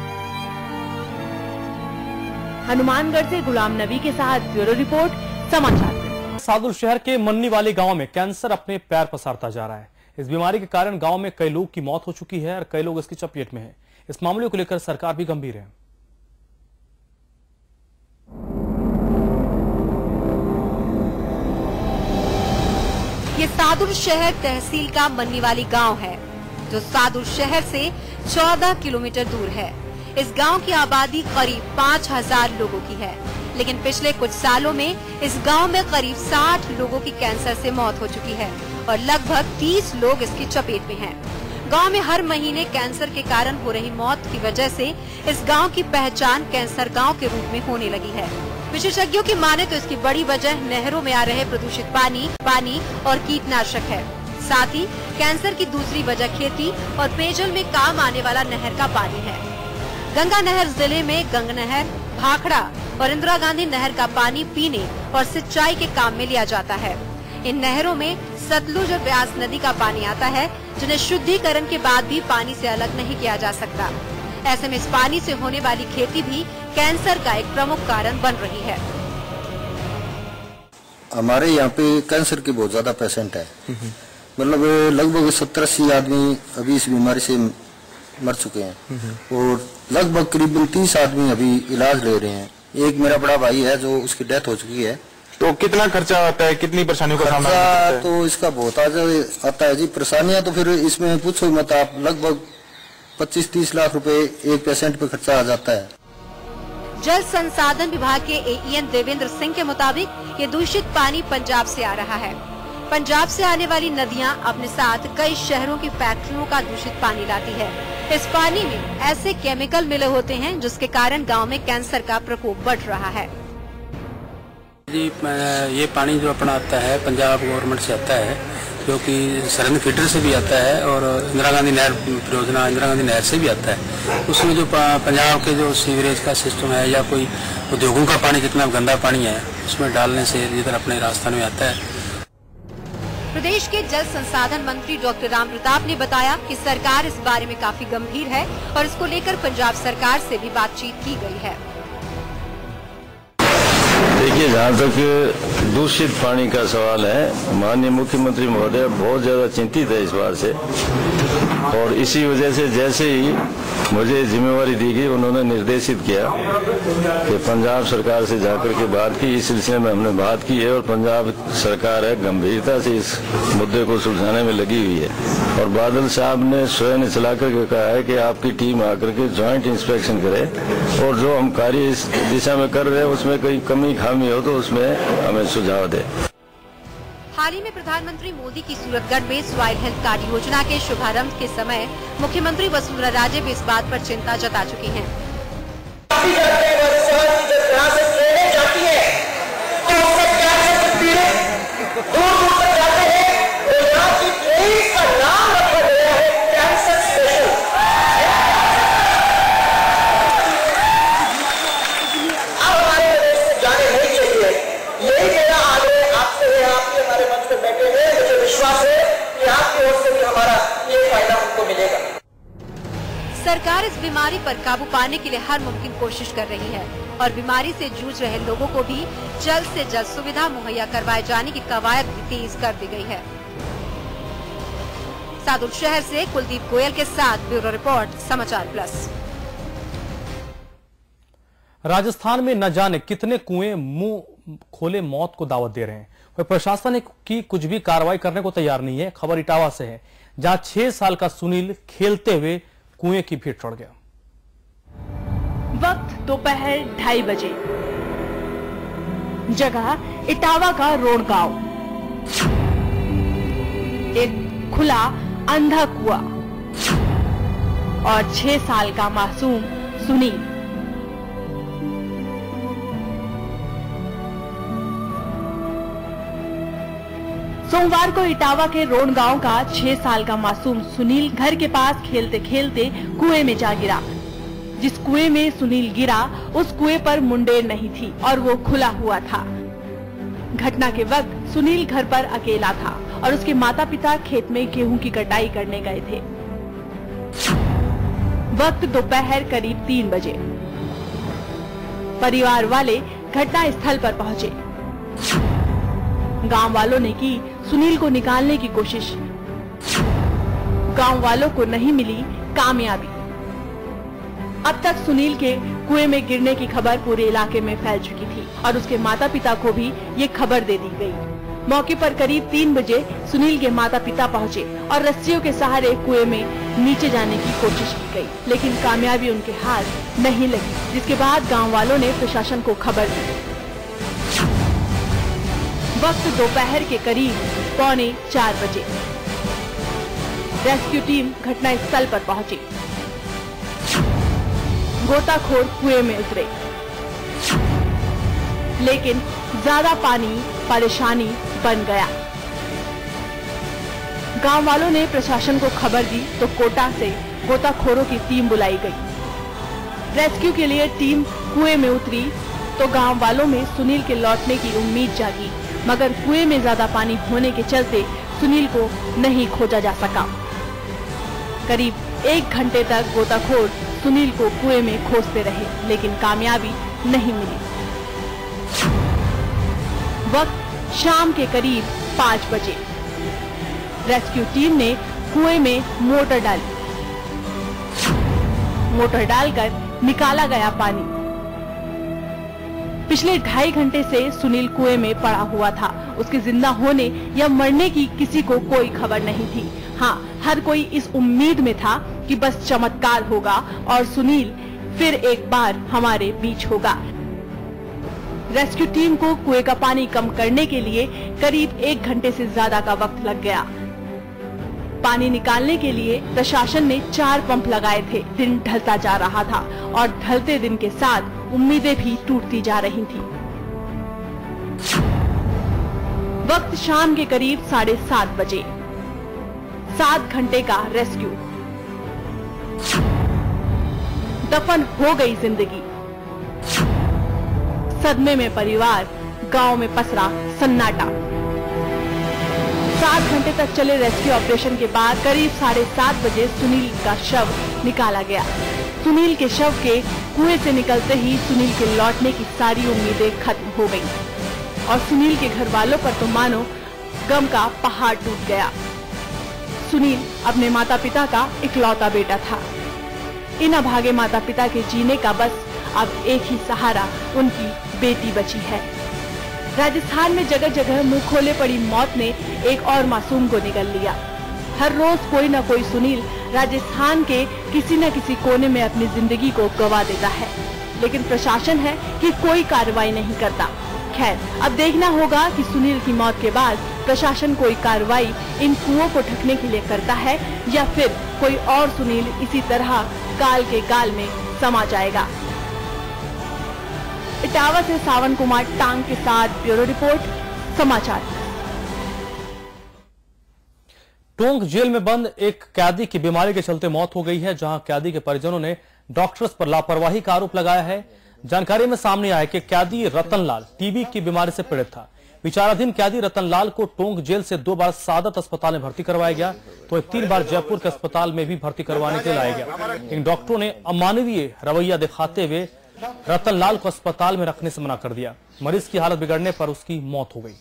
हनुमानगढ़ से गुलाम नबी के साथ ब्यूरो रिपोर्ट, समाचार। सादुल शहर के मन्नी वाले गांव में कैंसर अपने पैर पसारता जा रहा है। इस बीमारी के कारण गांव में कई लोग की मौत हो चुकी है और कई लोग इसकी चपेट में हैं। इस मामले को लेकर सरकार भी गंभीर है। ये सादुल शहर तहसील का मन्नीवाली गांव है, जो सादुल शहर से 14 किलोमीटर दूर है। इस गांव की आबादी करीब 5000 लोगों की है, लेकिन पिछले कुछ सालों में इस गांव में करीब 60 लोगों की कैंसर से मौत हो चुकी है और लगभग 30 लोग इसकी चपेट में हैं। गांव में हर महीने कैंसर के कारण हो रही मौत की वजह से इस गांव की पहचान कैंसर गांव के रूप में होने लगी है। विशेषज्ञों की माने तो इसकी बड़ी वजह नहरों में आ रहे प्रदूषित पानी और कीटनाशक है। साथ ही कैंसर की दूसरी वजह खेती और पेयजल में काम आने वाला नहर का पानी है। गंगा नहर जिले में गंगा नहर, भाखड़ा और इंदिरा गांधी नहर का पानी पीने और सिंचाई के काम में लिया जाता है। इन नहरों में सतलुज और ब्यास नदी का पानी आता है, जिन्हें शुद्धिकरण के बाद भी पानी से अलग नहीं किया जा सकता। ऐसे में इस पानी से होने वाली खेती भी कैंसर का एक प्रमुख कारण बन रही है। हमारे यहाँ पे कैंसर के बहुत ज्यादा पेशेंट है, मतलब लगभग 70-80 आदमी अभी इस बीमारी से मर चुके हैं और लगभग करीबन 30 आदमी अभी इलाज ले रहे हैं। एक मेरा बड़ा भाई है जो उसकी डेथ हो चुकी है। तो कितना खर्चा आता है, कितनी परेशानियों का सामना करना पड़ता है? तो इसका बहुत आता है जी। परेशानियां तो फिर इसमें पूछो मत आप, लगभग 25-30 लाख रुपए एक पेशेंट पे खर्चा आ जाता है। जल संसाधन विभाग के AEN देवेंद्र सिंह के मुताबिक ये दूषित पानी पंजाब से आ रहा है। पंजाब से आने वाली नदियां अपने साथ कई शहरों की फैक्ट्रियों का दूषित पानी लाती है। इस पानी में ऐसे केमिकल मिले होते हैं जिसके कारण गांव में कैंसर का प्रकोप बढ़ रहा है। जी ये पानी जो अपना आता है पंजाब गवर्नमेंट से आता है, जो कि सरहद फीडर से भी आता है और इंदिरा गांधी नहर परियोजना इंदिरा गांधी नहर से भी आता है। उसमें जो पंजाब के जो सीवरेज का सिस्टम है या कोई उद्योगों का पानी जितना गंदा पानी है उसमें डालने से इधर अपने राजस्थान में आता है। प्रदेश के जल संसाधन मंत्री डॉक्टर राम प्रताप ने बताया कि सरकार इस बारे में काफी गंभीर है और इसको लेकर पंजाब सरकार से भी बातचीत की गई है। देखिए, जहाँ तक दूषित पानी का सवाल है, माननीय मुख्यमंत्री महोदय बहुत ज्यादा चिंतित है इस बात से और इसी वजह से जैसे ही मुझे जिम्मेवारी दी गई उन्होंने निर्देशित किया कि पंजाब सरकार से जाकर के बात की। इस सिलसिले में हमने बात की है और पंजाब सरकार है गंभीरता से इस मुद्दे को सुलझाने में लगी हुई है और बादल साहब ने स्वयं चला करके कहा है कि आपकी टीम आकर के ज्वाइंट इंस्पेक्शन करे और जो हम कार्य इस दिशा में कर रहे हैं उसमें कोई कमी खामी हो तो उसमें हमें सुझाव दे। हाल ही में प्रधानमंत्री मोदी की सूरतगढ़ में सॉइल हेल्थ कार्ड योजना के शुभारंभ के समय मुख्यमंत्री वसुंधरा राजे भी इस बात पर चिंता जता चुकी हैं। सरकार इस बीमारी पर काबू पाने के लिए हर मुमकिन कोशिश कर रही है और बीमारी से जूझ रहे लोगों को भी जल्द से जल्द सुविधा मुहैया करवाए जाने की कवायद भी तेज कर दी गई है। सादुल शहर से कुलदीप गोयल के साथ ब्यूरो रिपोर्ट समाचार प्लस। राजस्थान में न जाने कितने कुएं मुंह खोले मौत को दावत दे रहे हैं। वह प्रशासन की कुछ भी कार्रवाई करने को तैयार नहीं है। खबर इटावा से है, जहां 6 साल का सुनील खेलते हुए कुएं की भीड़ चढ़ गया। वक्त दोपहर 2:30 बजे, जगह इटावा का रोड गांव। एक खुला अंधा कुआं और 6 साल का मासूम सुनील। सोमवार को इटावा के रोड गांव का 6 साल का मासूम सुनील घर के पास खेलते खेलते कुएं में जा गिरा। जिस कुएं में सुनील गिरा उस कुएं पर मुंडेर नहीं थी और वो खुला हुआ था। घटना के वक्त सुनील घर पर अकेला था और उसके माता पिता खेत में गेहूं की कटाई करने गए थे। वक्त दोपहर करीब 3 बजे परिवार वाले घटना स्थल पर पहुंचे। गांव वालों ने की सुनील को निकालने की कोशिश। गांव वालों को नहीं मिली कामयाबी। अब तक सुनील के कुएं में गिरने की खबर पूरे इलाके में फैल चुकी थी और उसके माता पिता को भी ये खबर दे दी गई। मौके पर करीब 3 बजे सुनील के माता पिता पहुंचे और रस्सियों के सहारे कुएं में नीचे जाने की कोशिश की गई, लेकिन कामयाबी उनके हाथ नहीं लगी। जिसके बाद गाँव वालों ने प्रशासन को खबर दी। वक्त दोपहर के करीब 3:45 बजे रेस्क्यू टीम घटना स्थल पर पहुंची। गोताखोर कुएं में उतरे, लेकिन ज्यादा पानी परेशानी बन गया। गांव वालों ने प्रशासन को खबर दी तो कोटा से गोताखोरों की टीम बुलाई गई। रेस्क्यू के लिए टीम कुएं में उतरी तो गांव वालों में सुनील के लौटने की उम्मीद जागी, मगर कुएं में ज्यादा पानी होने के चलते सुनील को नहीं खोजा जा सका। करीब 1 घंटे तक गोताखोर सुनील को कुएं में खोजते रहे, लेकिन कामयाबी नहीं मिली। वक्त शाम के करीब 5 बजे रेस्क्यू टीम ने कुएं में मोटर डाली। मोटर डालकर निकाला गया पानी। पिछले 2.5 घंटे से सुनील कुएं में पड़ा हुआ था। उसके जिंदा होने या मरने की किसी को कोई खबर नहीं थी। हाँ, हर कोई इस उम्मीद में था कि बस चमत्कार होगा और सुनील फिर एक बार हमारे बीच होगा। रेस्क्यू टीम को कुएं का पानी कम करने के लिए करीब 1 घंटे से ज्यादा का वक्त लग गया। पानी निकालने के लिए प्रशासन ने 4 पंप लगाए थे। दिन ढलता जा रहा था और ढलते दिन के साथ उम्मीदें भी टूटती जा रही थी। वक्त शाम के करीब 7:30 बजे। 7 घंटे का रेस्क्यू। दफन हो गई जिंदगी। सदमे में परिवार, गांव में पसरा सन्नाटा। 7 घंटे तक चले रेस्क्यू ऑपरेशन के बाद करीब 7:30 बजे सुनील का शव निकाला गया। सुनील के शव के कुएं से निकलते ही सुनील के लौटने की सारी उम्मीदें खत्म हो गईं और सुनील के घर वालों पर तो मानो गम का पहाड़ टूट गया। सुनील अपने माता पिता का इकलौता बेटा था। इन अभागे माता पिता के जीने का बस अब एक ही सहारा उनकी बेटी बची है। राजस्थान में जगह जगह मुंह खोले पड़ी मौत ने एक और मासूम को निगल लिया। हर रोज कोई न कोई सुनील राजस्थान के किसी न किसी कोने में अपनी जिंदगी को गंवा देता है, लेकिन प्रशासन है कि कोई कार्रवाई नहीं करता। खैर, अब देखना होगा कि सुनील की मौत के बाद प्रशासन कोई कार्रवाई इन कुओं को ढकने के लिए करता है या फिर कोई और सुनील इसी तरह काल के गाल में समा जाएगा। इटावा से सावन कुमार टांग के साथ ब्यूरो रिपोर्ट, समाचार। टोंक जेल में बंद एक कैदी की बीमारी के चलते मौत हो गई है, जहां कैदी के परिजनों ने डॉक्टर्स पर लापरवाही का आरोप लगाया है। जानकारी में सामने आया कि कैदी रतनलाल टीबी की बीमारी से पीड़ित था। विचाराधीन कैदी रतनलाल को टोंक जेल से 2 बार सादत अस्पताल में भर्ती करवाया गया, तो 3 बार जयपुर के अस्पताल में भी भर्ती करवाने के लिए लाया गया। इन डॉक्टरों ने अमानवीय रवैया दिखाते हुए रतनलाल को अस्पताल में रखने से मना कर दिया। मरीज की हालत बिगड़ने पर उसकी मौत हो गई।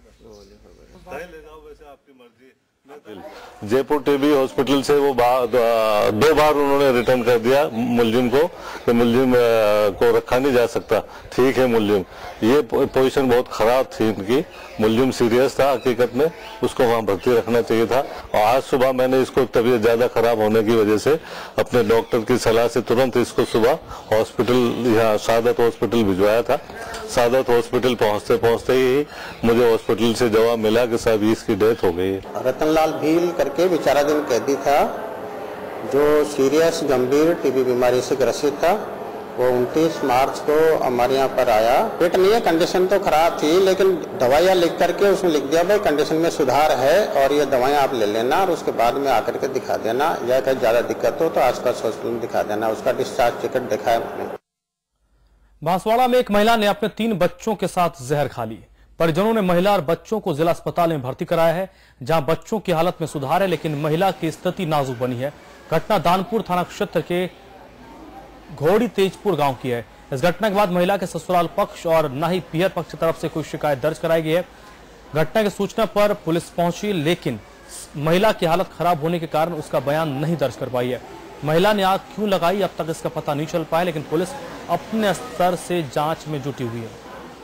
जयपुर टीबी हॉस्पिटल से वो 2 बार उन्होंने रिटर्न कर दिया मुलजिम को, कि मुलजिम को रखा नहीं जा सकता। ठीक है मुलजिम, ये पोजीशन बहुत खराब थी इनकी। मुलजिम सीरियस था हकीकत में, उसको वहाँ भर्ती रखना चाहिए था। और आज सुबह मैंने इसको तबीयत ज्यादा खराब होने की वजह से अपने डॉक्टर की सलाह से तुरंत इसको सुबह हॉस्पिटल, यहाँ सादत हॉस्पिटल भिजवाया था। सादत हॉस्पिटल पहुँचते पहुँचते ही मुझे हॉस्पिटल से जवाब मिला कि साहब इसकी डेथ हो गई है। रतनलाल भील करके विचाराधीन कैदी था, जो सीरियस गंभीर टीबी बीमारी से ग्रसित था। वो 29 मार्च को हमारे यहाँ पर आया। पेट नहीं है, कंडीशन तो खराब थी, लेकिन दवाइयाँ लिख करके उसने लिख दिया भाई कंडीशन में सुधार है और ये दवाइयाँ आप ले लेना और उसके बाद में आकर के दिखा देना, या कहीं ज्यादा दिक्कत हो तो आसपास हॉस्पिटल में दिखा देना। उसका डिस्चार्ज टिकट दिखाया मैंने। बांसवाड़ा में एक महिला ने अपने 3 बच्चों के साथ जहर खा ली। परिजनों ने महिला और बच्चों को जिला अस्पताल में भर्ती कराया है, जहां बच्चों की हालत में सुधार है, लेकिन महिला की स्थिति नाजुक बनी है। घटना दानपुर थाना क्षेत्र के घोड़ी तेजपुर गांव की है। इस घटना के बाद महिला के ससुराल पक्ष और न ही पियर पक्ष की तरफ से कोई शिकायत दर्ज कराई गई है। घटना की सूचना पर पुलिस पहुंची, लेकिन महिला की हालत खराब होने के कारण उसका बयान नहीं दर्ज कर पाई है। महिला ने आग क्यों लगाई, अब तक इसका पता नहीं चल पाया, लेकिन पुलिस अपने स्तर से जांच में जुटी हुई है।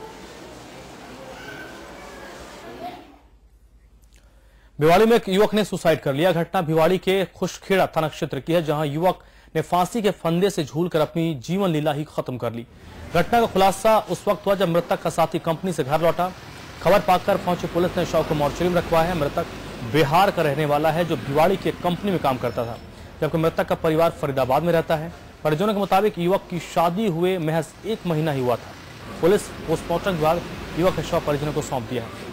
भिवाड़ी में एक युवक ने सुसाइड कर लिया। घटना भिवाड़ी के खुशखेड़ा थाना क्षेत्र की है, जहां युवक ने फांसी के फंदे से झूलकर अपनी जीवन लीला ही खत्म कर ली। घटना का खुलासा उस वक्त हुआ जब मृतक का साथी कंपनी से घर लौटा। खबर पाकर पहुंची पुलिस ने शव को मोर्चरी में रखवाया है। मृतक बिहार का रहने वाला है, जो भिवाड़ी की कंपनी में काम करता था, जबकि मृतक का परिवार फरीदाबाद में रहता है। परिजनों के मुताबिक युवक की शादी हुए महज 1 महीना ही हुआ था। पुलिस पोस्टमार्टम के बाद युवक का शव परिजनों को सौंप दिया है।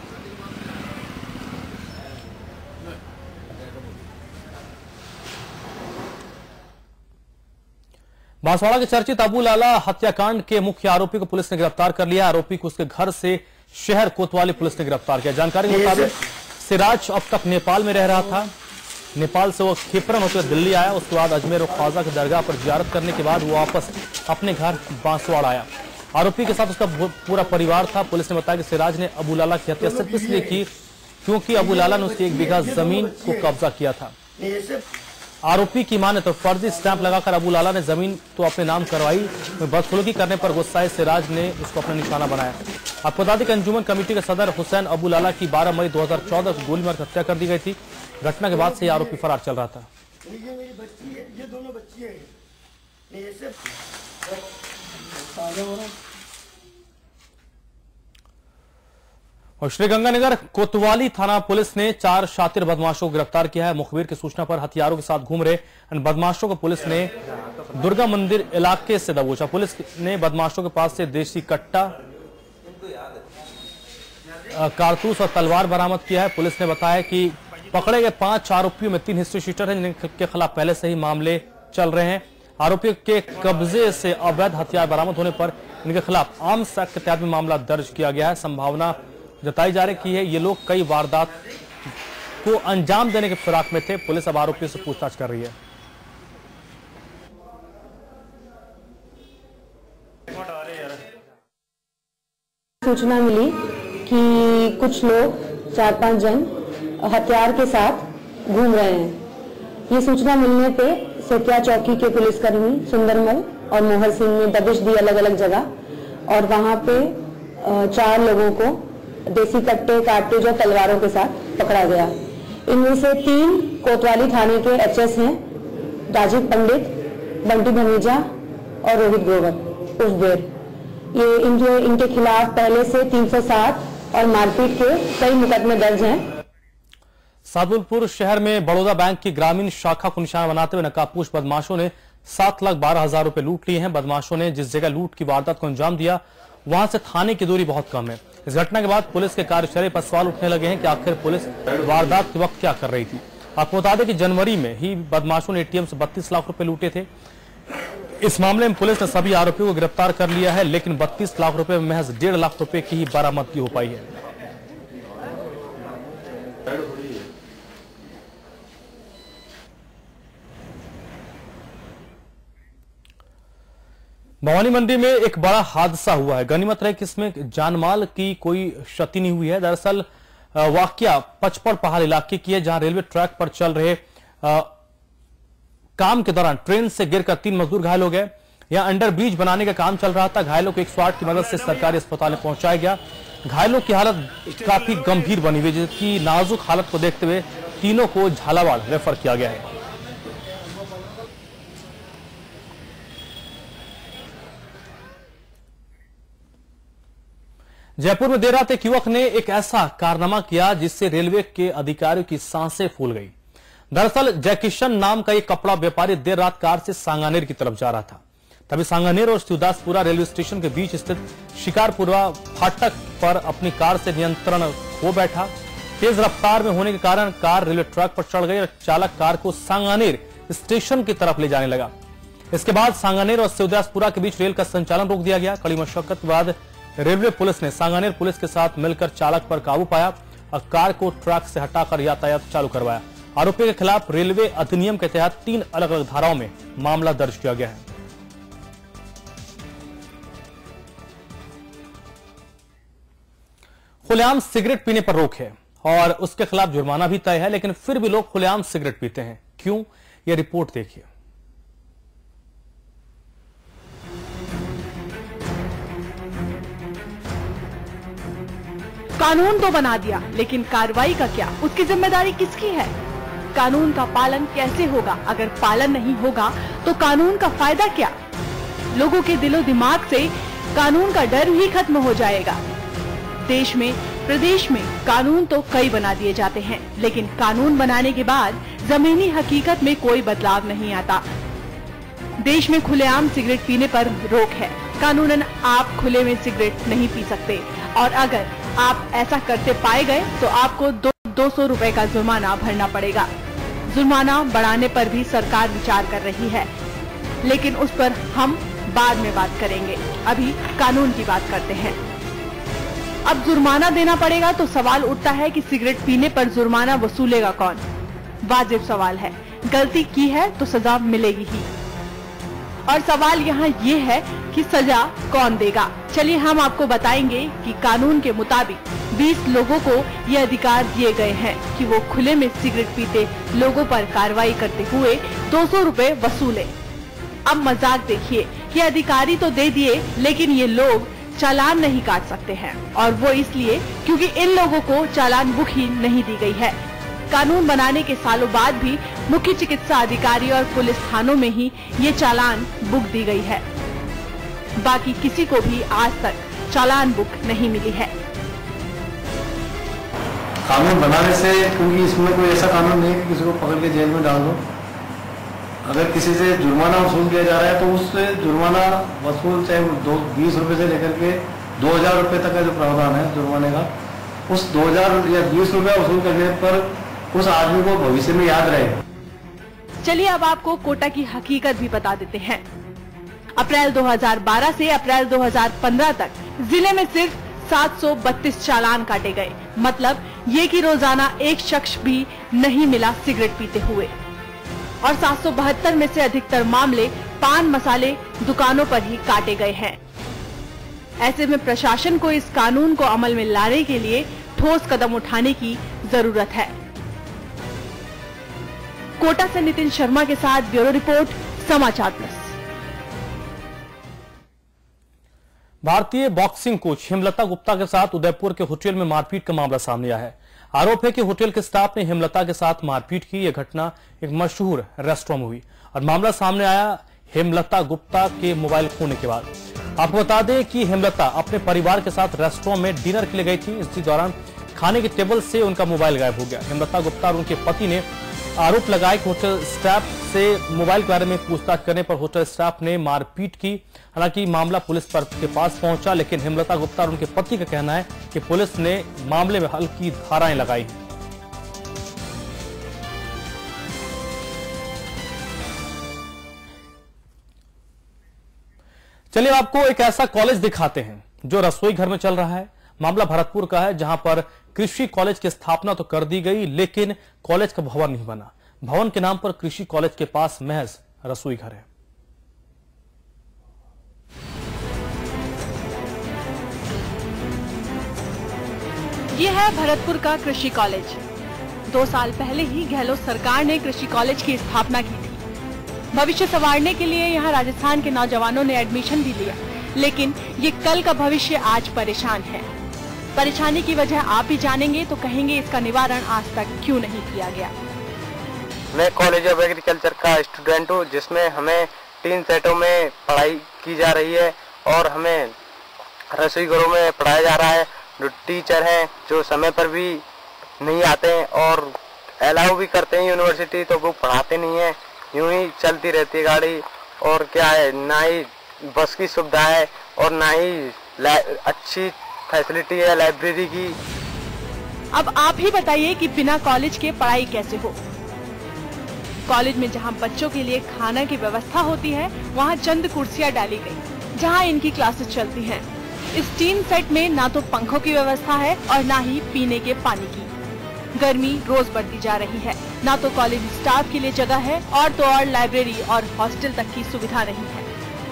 बांसवाड़ा के चर्चित अबू लाला हत्याकांड के मुख्य आरोपी को पुलिस ने गिरफ्तार कर लिया। आरोपी को उसके घर से शहर कोतवाली पुलिस ने गिरफ्तार किया। जानकारी के मुताबिक सिराज अब तक नेपाल में रह रहा था। नेपाल से वो खिपरन होकर दिल्ली आया। उसके बाद अजमेर और ख्वाजा की दरगाह पर जियारत करने के बाद वो वापस अपने घर बांसवाड़ा आया। आरोपी के साथ उसका पूरा परिवार था। पुलिस ने बताया कि सिराज ने अबू लाला की हत्या सिर्फ इसलिए की क्योंकि अबू लाला ने उसकी 1 बीघा जमीन को कब्जा किया था। आरोपी की माने तो फर्जी स्टैंप लगाकर अबू लाला ने जमीन तो अपने नाम करवाई, बदसलूकी करने पर गुस्साए सिराज ने उसको अपना निशाना बनाया। आपको बता दें कि अंजुमन कमेटी के सदर हुसैन अबू लाला की 12 मई 2014 को गोली मार हत्या कर दी गई थी। घटना के बाद से आरोपी फरार चल रहा था। ये दोनों बच्ची है। और श्रीगंगानगर कोतवाली थाना पुलिस ने 4 शातिर बदमाशों को गिरफ्तार किया है। मुखबिर की सूचना पर हथियारों के साथ घूम रहे इन बदमाशों को पुलिस ने दुर्गा मंदिर इलाके से दबोचा। पुलिस ने बदमाशों के पास से देसी कट्टा, कारतूस और तलवार बरामद किया है। पुलिस ने बताया कि पकड़े गए 5 आरोपियों में 3 हिस्ट्री शीटर हैं जिनके खिलाफ पहले से ही मामले चल रहे हैं। आरोपियों के कब्जे से अवैध हथियार बरामद होने पर इनके खिलाफ आर्म्स एक्ट के तहत भी मामला दर्ज किया गया है। संभावना जताई जा रही है ये लोग कई वारदात को अंजाम देने के फिराक में थे। पुलिस अब आरोपियों से पूछताछ कर रही है। सूचना मिली कि कुछ लोग 4-5 जन हथियार के साथ घूम रहे हैं। ये सूचना मिलने पे सेतिया चौकी के पुलिसकर्मी सुंदरमल और मोहर सिंह ने दबिश दी अलग अलग जगह और वहां पे 4 लोगों को देसी कट्टे, कारतूस और तलवारों के साथ पकड़ा गया। इनमें से 3 कोतवाली थाने के एचएस हैं, राजीव पंडित, बंटी भमीजा और रोहित ग्रोवर उर्फ देर। ये इनके खिलाफ पहले से 307 और मारपीट के कई मुकदमे दर्ज हैं। सादुलपुर शहर में बड़ौदा बैंक की ग्रामीण शाखा को निशाना बनाते हुए नकाबपोश बदमाशों ने 7,12,000 रुपए लूट लिए हैं। बदमाशों ने जिस जगह लूट की वारदात को अंजाम दिया वहां से थाने की दूरी बहुत कम है। इस घटना के बाद पुलिस के कार्यशैली पर सवाल उठने लगे हैं कि आखिर पुलिस वारदात के वक्त क्या कर रही थी। आपको बता दें कि जनवरी में ही बदमाशों ने एटीएम से 32 लाख रुपए लूटे थे। इस मामले में पुलिस ने सभी आरोपियों को गिरफ्तार कर लिया है, लेकिन 32 लाख रुपए में महज 1.5 लाख रुपए की ही बरामदगी हो पाई है। भवानी मंडी में एक बड़ा हादसा हुआ है। गनीमत रहे कि इसमें जानमाल की कोई क्षति नहीं हुई है। दरअसल वाकया पचपड़ पहाड़ इलाके की है, जहां रेलवे ट्रैक पर चल रहे काम के दौरान ट्रेन से गिरकर 3 मजदूर घायल हो गए। यहां अंडर ब्रिज बनाने का काम चल रहा था। घायलों को 108 की मदद से सरकारी अस्पताल में पहुंचाया गया। घायलों की हालत काफी गंभीर बनी हुई, जिसकी नाजुक हालत को देखते हुए तीनों को झालावाड़ रेफर किया गया है। जयपुर में देर रात एक युवक ने एक ऐसा कारनामा किया जिससे रेलवे के अधिकारियों की सांसें फूल गई। दरअसल जयकिशन नाम का एक कपड़ा व्यापारी देर रात कार से सांगानेर की तरफ जा रहा था। तभी सांगानेर और शिवदासपुरा रेलवे स्टेशन के बीच स्थित शिकारपुरा फाटक पर अपनी कार से नियंत्रण खो बैठा। तेज रफ्तार में होने के कारण कार रेलवे ट्रैक पर चढ़ गई और चालक कार को सांगानेर स्टेशन की तरफ ले जाने लगा। इसके बाद सांगानेर और शिवदासपुरा के बीच रेल का संचालन रोक दिया गया। कड़ी मशक्कत के बाद रेलवे पुलिस ने सांगानेर पुलिस के साथ मिलकर चालक पर काबू पाया और कार को ट्रैक से हटाकर यातायात चालू करवाया। आरोपी के खिलाफ रेलवे अधिनियम के तहत 3 अलग अलग धाराओं में मामला दर्ज किया गया है। खुलेआम सिगरेट पीने पर रोक है और उसके खिलाफ जुर्माना भी तय है, लेकिन फिर भी लोग खुलेआम सिगरेट पीते हैं। क्यों? यह रिपोर्ट देखिए। कानून तो बना दिया, लेकिन कार्रवाई का क्या? उसकी जिम्मेदारी किसकी है? कानून का पालन कैसे होगा? अगर पालन नहीं होगा तो कानून का फायदा क्या? लोगों के दिलो दिमाग से कानून का डर ही खत्म हो जाएगा। देश में, प्रदेश में कानून तो कई बना दिए जाते हैं, लेकिन कानून बनाने के बाद जमीनी हकीकत में कोई बदलाव नहीं आता। देश में खुलेआम सिगरेट पीने पर रोक है। कानूनन आप खुले में सिगरेट नहीं पी सकते और अगर आप ऐसा करते पाए गए तो आपको 200 रुपए का जुर्माना भरना पड़ेगा। जुर्माना बढ़ाने पर भी सरकार विचार कर रही है, लेकिन उस पर हम बाद में बात करेंगे। अभी कानून की बात करते हैं। अब जुर्माना देना पड़ेगा तो सवाल उठता है कि सिगरेट पीने पर जुर्माना वसूलेगा कौन? वाजिब सवाल है। गलती की है तो सजा मिलेगी ही। और सवाल यहाँ ये है कि सजा कौन देगा? चलिए हम आपको बताएंगे कि कानून के मुताबिक 20 लोगों को ये अधिकार दिए गए हैं कि वो खुले में सिगरेट पीते लोगों पर कार्रवाई करते हुए 200 रुपए वसूले। अब मजाक देखिए, ये अधिकारी तो दे दिए लेकिन ये लोग चालान नहीं काट सकते हैं, और वो इसलिए क्योंकि इन लोगों को चालान बुक ही नहीं दी गई है। कानून बनाने के सालों बाद भी मुख्य चिकित्सा अधिकारी और पुलिस थानों में ही ये चालान बुक दी गई है, बाकी किसी को भी आज तक चालान बुक नहीं मिली है। कानून बनाने से, क्योंकि इसमें कोई ऐसा कानून नहीं कि किसी को पकड़ के जेल में डाल दो। अगर किसी से जुर्माना वसूल किया जा रहा है तो उससे जुर्माना वसूल चाहे 20 रुपए से लेकर के 2000 रुपए तक का जो प्रावधान है जुर्माने का, उस 2000 या 20 रुपया वसूल करने पर उस आदमी को भविष्य में याद रहे। चलिए अब आपको कोटा की हकीकत भी बता देते हैं। अप्रैल 2012 से अप्रैल 2015 तक जिले में सिर्फ 732 चालान काटे गए। मतलब ये कि रोजाना एक शख्स भी नहीं मिला सिगरेट पीते हुए, और 772 में से अधिकतर मामले पान मसाले दुकानों पर ही काटे गए हैं। ऐसे में प्रशासन को इस कानून को अमल में लाने के लिए ठोस कदम उठाने की जरूरत है। कोटा से नितिन शर्मा के साथ ब्यूरो रिपोर्ट, समाचार प्लस। भारतीय बॉक्सिंग कोच हेमलता गुप्ता के साथ उदयपुर के होटल में मारपीट का मामला सामने आया है। आरोप है कि होटल के स्टाफ ने हेमलता के साथ मारपीट की। यह घटना एक मशहूर रेस्टोरेंट में हुई और मामला सामने आया हेमलता गुप्ता के मोबाइल खोने के बाद। आपको बता दें कि हेमलता अपने परिवार के साथ रेस्टोरेंट में डिनर के लिए गई थी। इसी दौरान खाने के टेबल से उनका मोबाइल गायब हो गया। हेमलता गुप्ता और उनके पति ने आरोप लगाया कि होटल स्टाफ से मोबाइल के बारे में पूछताछ करने पर होटल स्टाफ ने मारपीट की। हालांकि मामला पुलिस के पास पहुंचा, लेकिन हेमलता गुप्ता और उनके पति का कहना है कि पुलिस ने मामले में हल्की धाराएं लगाई। चलिए आपको एक ऐसा कॉलेज दिखाते हैं जो रसोई घर में चल रहा है। मामला भरतपुर का है, जहां पर कृषि कॉलेज की स्थापना तो कर दी गई, लेकिन कॉलेज का भवन नहीं बना। भवन के नाम पर कृषि कॉलेज के पास महज रसोई घर है। यह है भरतपुर का कृषि कॉलेज। 2 साल पहले ही गहलोत सरकार ने कृषि कॉलेज की स्थापना की थी। भविष्य संवारने के लिए यहाँ राजस्थान के नौजवानों ने एडमिशन भी लिया, लेकिन ये कल का भविष्य आज परेशान है। परेशानी की वजह आप भी जानेंगे तो कहेंगे इसका निवारण आज तक क्यों नहीं किया गया। मैं कॉलेज ऑफ एग्रीकल्चर का स्टूडेंट हूँ, जिसमें हमें 3 सेटों में पढ़ाई की जा रही है और हमें रसोई घरों में पढ़ाया जा रहा है। जो टीचर हैं जो समय पर भी नहीं आते हैं और अलाउ भी करते हैं यूनिवर्सिटी, तो वो पढ़ाते नहीं है। यूं ही चलती रहती है गाड़ी, और क्या है, ना ही बस की सुविधा है और ना ही अच्छी फैसिलिटी है लाइब्रेरी की। अब आप ही बताइए कि बिना कॉलेज के पढ़ाई कैसे हो। कॉलेज में जहां बच्चों के लिए खाना की व्यवस्था होती है, वहां चंद कुर्सियां डाली गई जहां इनकी क्लासेस चलती हैं। इस 3 सेट में ना तो पंखों की व्यवस्था है और ना ही पीने के पानी की। गर्मी रोज बढ़ती जा रही है। ना तो कॉलेज स्टाफ के लिए जगह है और तो और लाइब्रेरी और हॉस्टल तक की सुविधा नहीं है।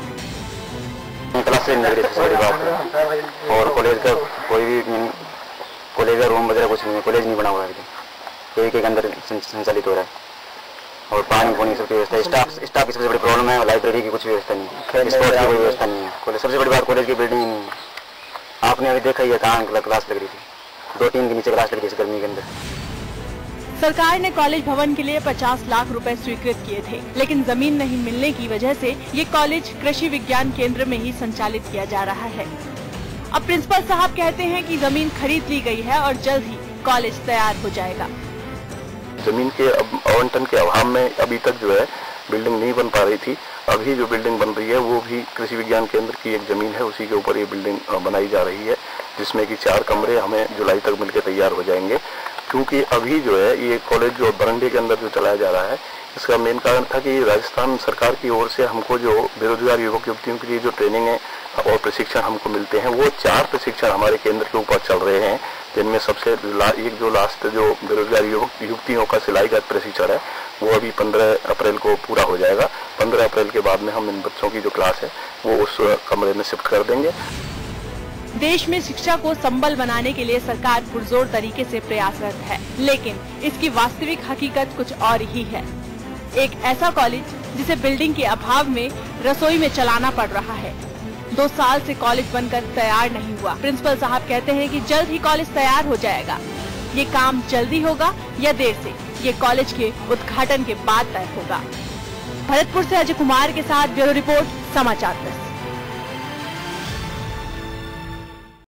और कॉलेज का कोई भी कॉलेज का रूम वगैरह कुछ नहीं है। कॉलेज नहीं बना हुआ है, एक अंदर संचालित हो रहा है। और पानी पानी सबकी व्यवस्था, स्टाफ की सबसे बड़ी प्रॉब्लम है। लाइब्रेरी की कुछ व्यवस्था नहीं है, स्पोर्ट्स की कोई व्यवस्था नहीं है। सबसे बड़ी बात कॉलेज की बिल्डिंग नहीं है। आपने अभी देखा ही है कहाँ क्लास लग रही थी, 2 टीम के नीचे क्लास लग रही थी गर्मी के अंदर। सरकार ने कॉलेज भवन के लिए 50 लाख रुपए स्वीकृत किए थे, लेकिन जमीन नहीं मिलने की वजह से ये कॉलेज कृषि विज्ञान केंद्र में ही संचालित किया जा रहा है। अब प्रिंसिपल साहब कहते हैं कि जमीन खरीद ली गई है और जल्द ही कॉलेज तैयार हो जाएगा। जमीन के आवंटन के अभाव में अभी तक जो है बिल्डिंग नहीं बन पा रही थी। अभी जो बिल्डिंग बन रही है वो भी कृषि विज्ञान केंद्र की एक जमीन है, उसी के ऊपर ये बिल्डिंग बनाई जा रही है, जिसमें कि 4 कमरे हमें जुलाई तक मिलकर तैयार हो जाएंगे। क्योंकि अभी जो है ये कॉलेज जो बरंडे के अंदर जो चलाया जा रहा है, इसका मेन कारण था कि राजस्थान सरकार की ओर से हमको जो बेरोजगार युवक युवतियों के लिए जो ट्रेनिंग है और प्रशिक्षण हमको मिलते हैं, वो 4 प्रशिक्षण हमारे केंद्र के ऊपर चल रहे हैं, जिनमें सबसे एक जो लास्ट जो बेरोजगार युवक युवतियों का सिलाई का प्रशिक्षण है वो अभी 15 अप्रैल को पूरा हो जाएगा। 15 अप्रैल के बाद में हम इन बच्चों की जो क्लास है वो उस कमरे में शिफ्ट कर देंगे। देश में शिक्षा को संबल बनाने के लिए सरकार पुरजोर तरीके से प्रयासरत है, लेकिन इसकी वास्तविक हकीकत कुछ और ही है। एक ऐसा कॉलेज जिसे बिल्डिंग के अभाव में रसोई में चलाना पड़ रहा है। 2 साल से कॉलेज बनकर तैयार नहीं हुआ। प्रिंसिपल साहब कहते हैं कि जल्द ही कॉलेज तैयार हो जाएगा। ये काम जल्दी होगा या देर से, ये कॉलेज के उद्घाटन के बाद तय होगा। भरतपुर से अजय कुमार के साथ ब्यूरो रिपोर्ट, समाचार प्लस।